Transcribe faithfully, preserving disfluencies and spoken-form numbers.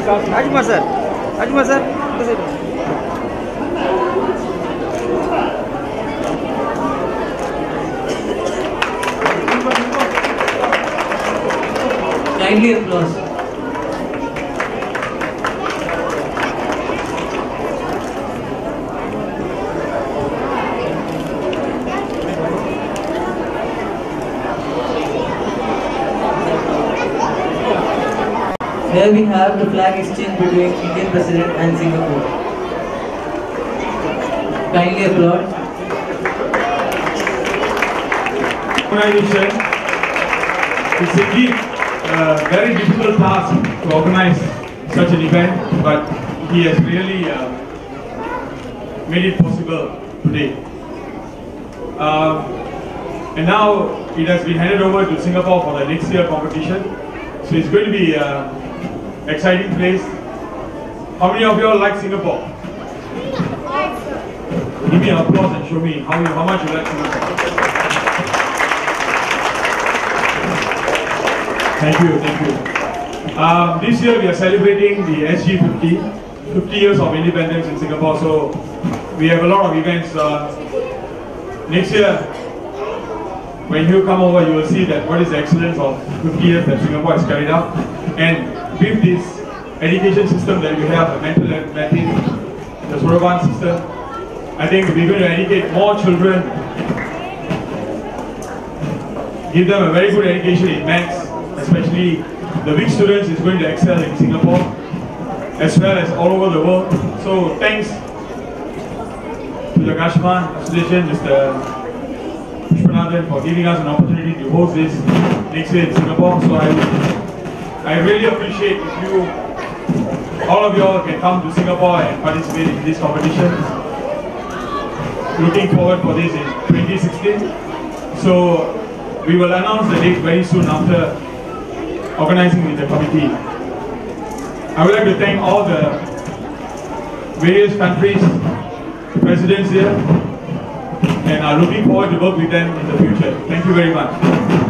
GAJSMA sir, GAJSMA sir, this is kindly applause. Here we have the flag exchange between Indian President and Singapore. Kindly applaud. Organization. It's indeed a very difficult task to organize such an event, but he has really uh, made it possible today. Um, and now it has been handed over to Singapore for the next year competition. So it's going to be an exciting place. How many of you all like Singapore? Give me an applause and show me how, you, how much you like Singapore. Thank you, thank you. Um, this year we are celebrating the S G fifty, fifty years of independence in Singapore. So we have a lot of events. Uh, next year, when you come over, you will see that what is the excellence of fifty years that Singapore has carried out. And with this education system that we have, the mental mathematics, the Soroban system, I think we're going to educate more children, give them a very good education in maths, especially the weak students is going to excel in Singapore, as well as all over the world. So thanks to the GAJSMA Association, Mister for giving us an opportunity to host this next year in Singapore. So I, I really appreciate if you, all of you all can come to Singapore and participate in this competition. Looking forward for this in twenty sixteen. So we will announce the date very soon after organizing with the committee. I would like to thank all the various countries, the presidents here, and are looking forward to work with them in the future. Thank you very much.